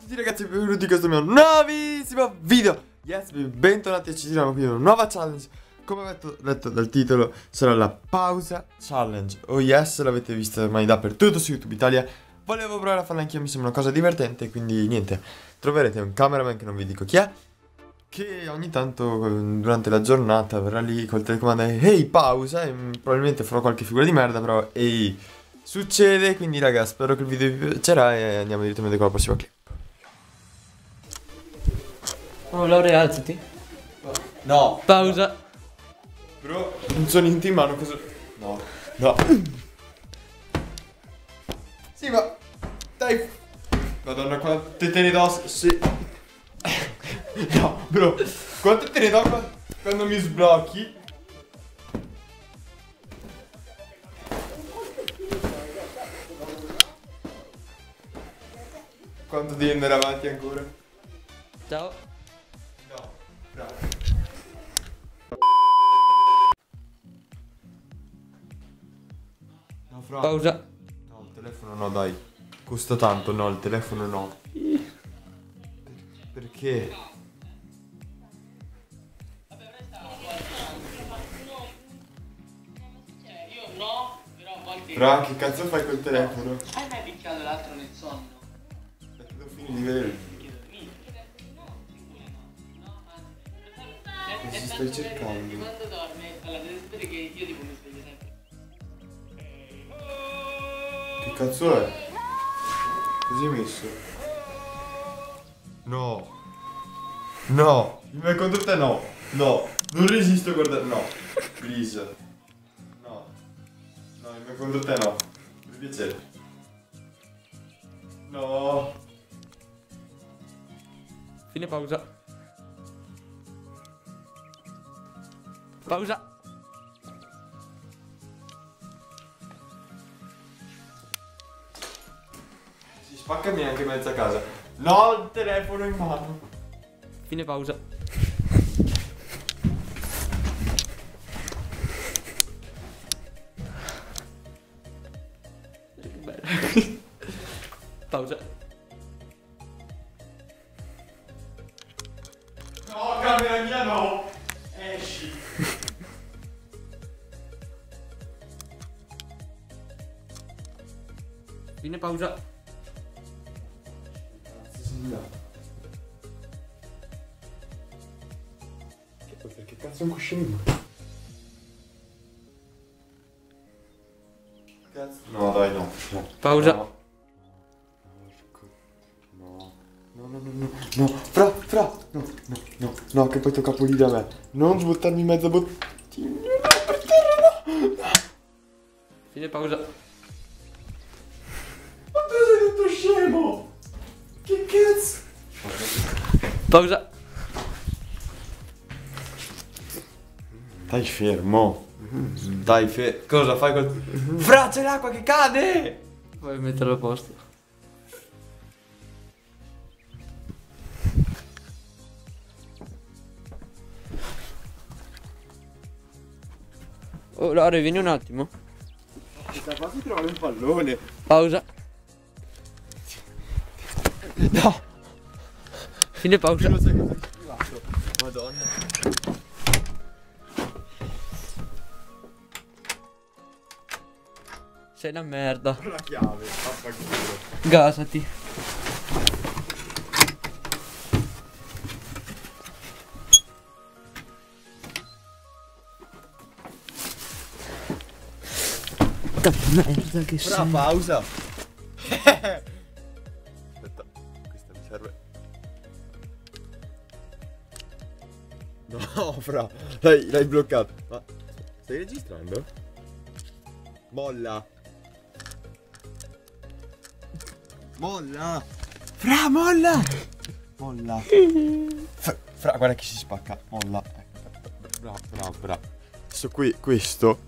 tutti ragazzi, benvenuti in questo mio nuovissimo video. Yes, bentornati e ci tiriamo qui una nuova challenge. Come avete letto dal titolo, sarà la pausa challenge. Oh yes, l'avete vista ormai dappertutto su YouTube Italia. Volevo provare a farla anch'io, mi sembra una cosa divertente. Quindi niente, troverete un cameraman che non vi dico chi è, che ogni tanto durante la giornata verrà lì col telecomando e hey pausa. E probabilmente farò qualche figura di merda, però ehi, succede. Quindi raga, spero che il video vi piacerà e andiamo direttamente con la prossima clip. Oh Laura, alzati. No. Pausa. Bro, non sono in team mano, cosa... No, no. Sì, ma... Dai. Madonna, quante te ne do... Sì. No, bro. Quante te ne do quando mi sblocchi? Quanto devi andare avanti ancora? Ciao. No, bravo. No, fra. Pausa. No, il telefono no, dai. Costa tanto, no, il telefono no. Perché? Io no, però a volte... Fra, che cazzo fai col telefono? Hai mai picchiato l'altro nel sonno? Devo finire di vedere. Cosa stai cercando? Quando dorme, allora devi sapere che io tipo mi sveglio sempre. Che cazzo è? Così hai messo? No. No. Il mio contro te no. No. Non resisto a guardare. No. Please. No. No, il mio contro te no. Per piacere. No. Fine pausa. Pausa. Si spaccami anche mezza casa. No, il telefono in mano. Fine pausa. Pausa. No, camera mia no. Esci. Fine pausa. Perché cazzo è un cuscino? Cazzo. No, dai, no. No. Pausa. No. No. No, no, no, no. No, fra. No, no, no. No, che poi tocca pulire a me. Non buttarmi in mezzo a bottiglia. No, per terra, no. Fine pausa. Ma tu sei tutto scemo. Che cazzo? Pausa. Stai fermo. Dai fermo. Cosa fai col... Fra, c'è l'acqua che cade! Vuoi metterlo a posto? Oh Laura, vieni un attimo. Sta qua si trova un pallone. Pausa. No. Fine pausa. Non sai cosa è schivato. Madonna. Sei una merda. La chiave, vaffanculo. Gasati. Da merda che Ora sei. pausa. Aspetta, questa mi serve. No, fra, l'hai bloccato. Ma stai registrando? Molla. Molla. Fra, molla. Molla. Fra, guarda che si spacca. Molla. Bravo. Adesso qui, questo.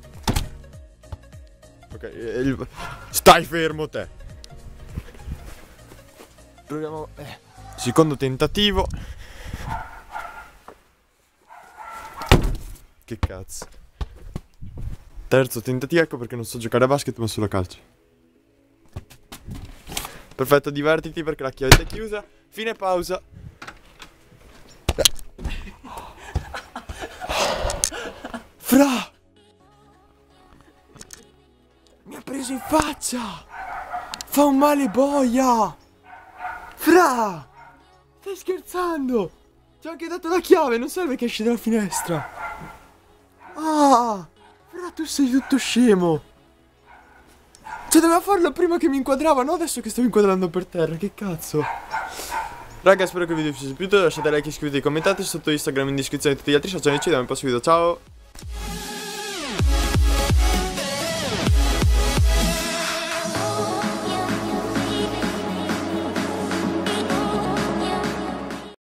Ok, stai fermo te. Proviamo. Secondo tentativo. Che cazzo. Terzo tentativo, ecco perché non so giocare a basket ma solo a calcio. Perfetto, divertiti perché la chiavetta è chiusa. Fine pausa. Fra! Mi ha preso in faccia! Fa un male boia! Fra! Stai scherzando? Ti ho anche dato la chiave, non serve che esci dalla finestra. Ah! Fra, tu sei tutto scemo. Cioè, doveva farlo prima che mi inquadrava, no adesso che stavo inquadrando per terra, che cazzo. Raga, spero che il video vi sia piaciuto, lasciate like, iscrivetevi, commentate sotto Instagram in descrizione e tutti gli altri social, ci vediamo nel prossimo video, ciao!